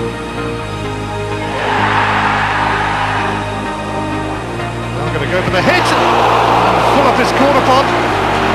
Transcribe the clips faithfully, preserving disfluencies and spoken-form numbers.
I'm going to go for the hit, full of this corner pod.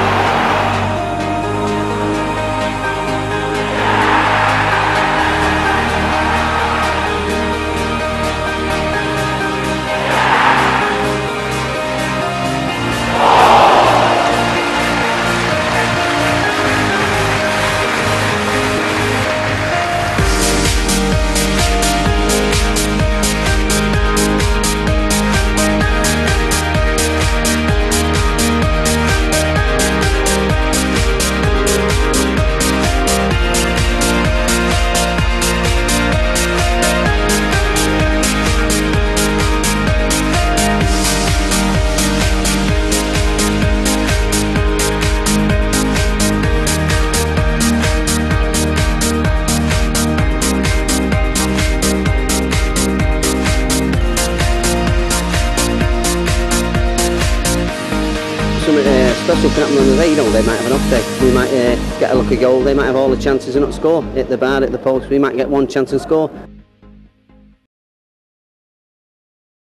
Something uh, special can happen on the day, you know, they might have an off day. We might uh, get a lucky goal, they might have all the chances and not score. Hit the bar, hit the post, we might get one chance and score.